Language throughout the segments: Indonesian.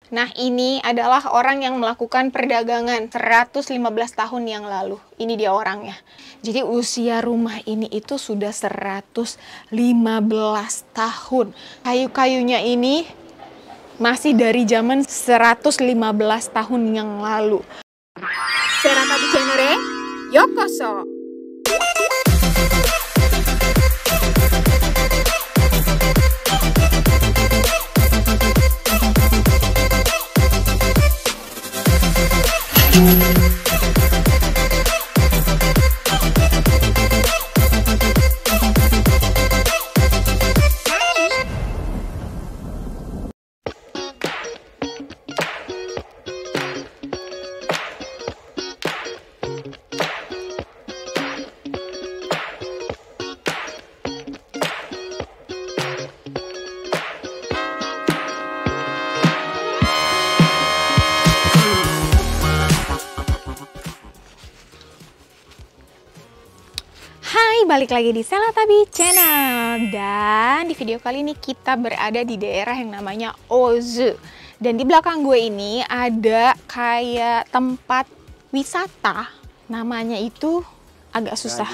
Nah, ini adalah orang yang melakukan perdagangan 115 tahun yang lalu. Ini dia orangnya. Jadi usia rumah ini itu sudah 115 tahun. Kayu-kayunya ini masih dari zaman 115 tahun yang lalu. Seratabi Channel, yokoso! Balik lagi di Selatabi Channel, dan di video kali ini kita berada di daerah yang namanya Ozu. Dan di belakang gue ini ada kayak tempat wisata, namanya itu agak susah,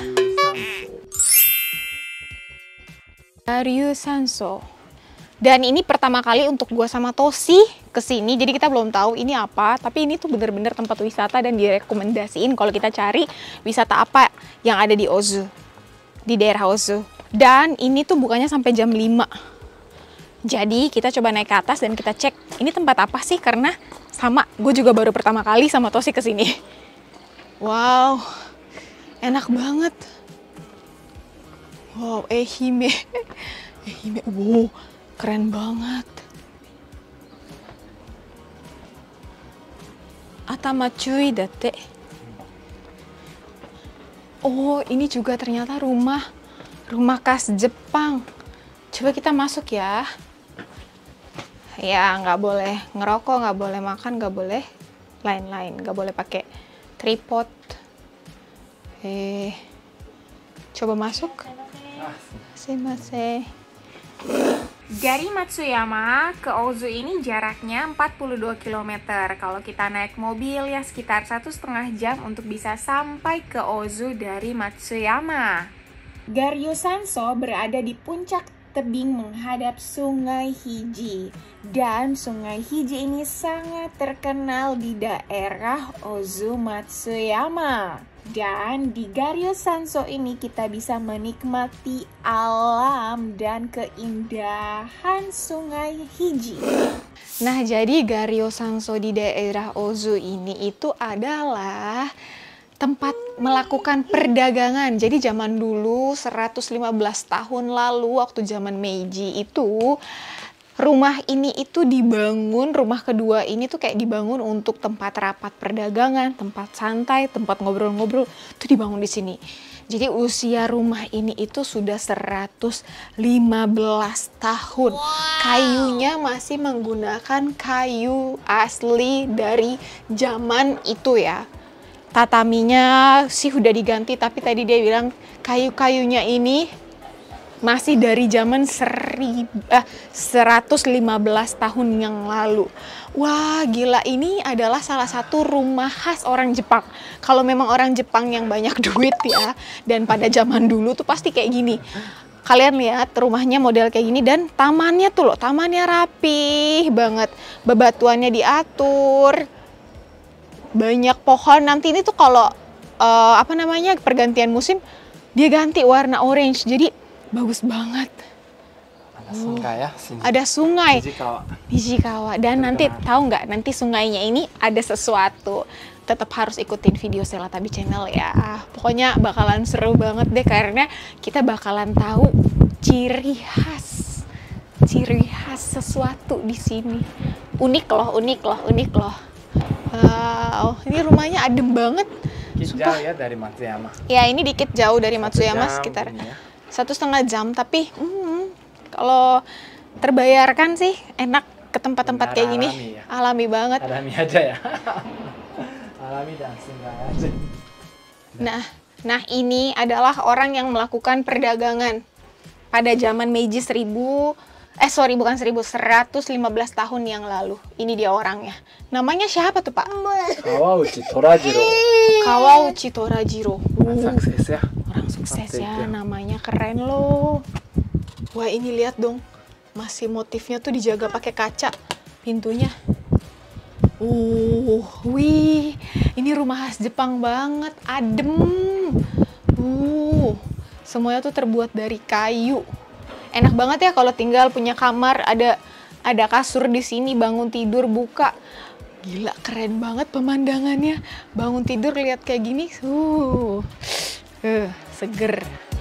Ryusanso. Dan ini pertama kali untuk gue sama Tosi kesini, jadi kita belum tahu ini apa. Tapi ini tuh bener-bener tempat wisata dan direkomendasiin kalau kita cari wisata apa yang ada di Ozu, di daerah Ozu. Dan ini tuh bukanya sampai jam 5. Jadi kita coba naik ke atas dan kita cek ini tempat apa sih, karena sama gue juga baru pertama kali sama Tosi kesini. Wow, enak banget. Wow, Ehime. Wow, keren banget. Atamacuy date. Oh, ini juga ternyata rumah khas Jepang. Coba kita masuk ya. Ya, nggak boleh ngerokok, nggak boleh makan, nggak boleh lain-lain, nggak boleh pakai tripod. Coba masuk. Sumimasen. Dari Matsuyama ke Ozu ini jaraknya 42 km. Kalau kita naik mobil ya sekitar 1,5 jam untuk bisa sampai ke Ozu dari Matsuyama. Ryusanso berada di puncak tebing menghadap Sungai Hiji. Dan Sungai Hiji ini sangat terkenal di daerah Ozu Matsuyama. Dan di Ryusanso ini kita bisa menikmati alam dan keindahan Sungai Hiji. Nah, jadi Ryusanso di daerah Ozu ini itu adalah tempat melakukan perdagangan. Jadi zaman dulu 115 tahun lalu waktu zaman Meiji itu rumah ini itu dibangun, rumah kedua ini tuh kayak dibangun untuk tempat rapat perdagangan, tempat santai, tempat ngobrol-ngobrol, itu dibangun di sini. Jadi usia rumah ini itu sudah 115 tahun. Kayunya masih menggunakan kayu asli dari zaman itu ya. Tataminya sih udah diganti, tapi tadi dia bilang kayu-kayunya ini masih dari zaman 115 tahun yang lalu. Wah, gila, ini adalah salah satu rumah khas orang Jepang. Kalau memang orang Jepang yang banyak duit ya, dan pada zaman dulu tuh pasti kayak gini. Kalian lihat rumahnya model kayak gini, dan tamannya tuh loh, tamannya rapih banget. Bebatuannya diatur, banyak pohon. Nanti ini tuh kalau pergantian musim, dia ganti warna orange. Jadi bagus banget. Ada sungai ya sini. Ada sungai. Hijikawa. Dan nanti tahu nggak, nanti sungainya ini ada sesuatu. Tetap harus ikutin video Selatabi Channel ya. Pokoknya bakalan seru banget deh, karena kita bakalan tahu ciri khas sesuatu di sini. Unik loh. Wow, ini rumahnya adem banget. Dikit jauh ya dari Matsuyama. Ya, ini dikit jauh dari Matsuyama, sekitar 1,5 jam, tapi kalau terbayarkan sih enak ke tempat-tempat kayak gini. Alami, ya? Alami banget. Alami aja ya. Alami dan sungai aja. Nah, ini adalah orang yang melakukan perdagangan pada zaman Meiji Sorry, bukan 115 tahun yang lalu. Ini dia orangnya. Namanya siapa tuh, Pak? Kawauchi Torajiro. Kawauchi Torajiro. Sukses ya. Orang sukses ya, namanya keren loh. Wah, ini lihat dong. Masih motifnya tuh dijaga pakai kaca pintunya. Wih, ini rumah khas Jepang banget, adem. Semuanya tuh terbuat dari kayu. Enak banget ya kalau tinggal punya kamar, ada kasur di sini, bangun tidur buka. Gila, keren banget pemandangannya. Bangun tidur lihat kayak gini, seger.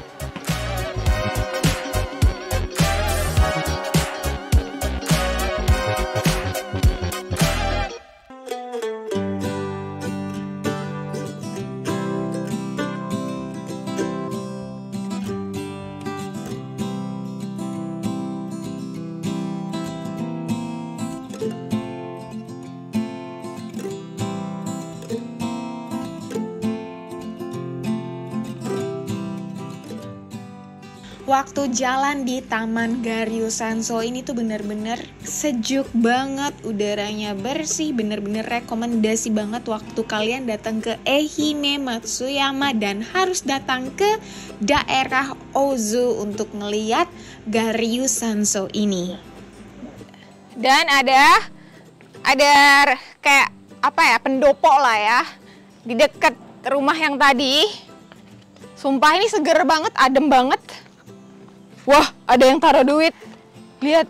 Waktu jalan di Taman Garyu Sanso ini tuh bener-bener sejuk banget, udaranya bersih, bener-bener rekomendasi banget waktu kalian datang ke Ehime Matsuyama dan harus datang ke daerah Ozu untuk ngeliat Garyu Sanso ini. Dan ada kayak apa ya, pendopo lah ya di dekat rumah yang tadi. Sumpah ini seger banget, adem banget. Wah, ada yang taruh duit. Lihat.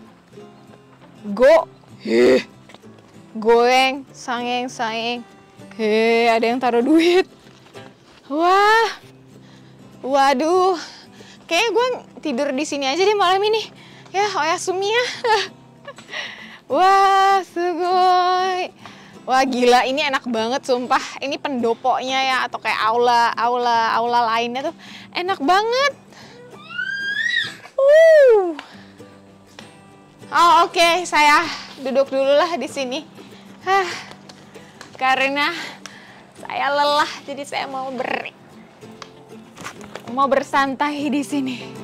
Goeng, sangeng. Ada yang taruh duit. Wah. Waduh. Kayaknya gue tidur di sini aja deh malam ini. Ya, oyasumi ya. Wah, sugoi. Wah, gila, ini enak banget sumpah. Ini pendoponya ya, atau kayak aula lainnya tuh enak banget. Oke, saya duduk dulu lah di sini. Karena saya lelah, jadi saya mau bersantai di sini.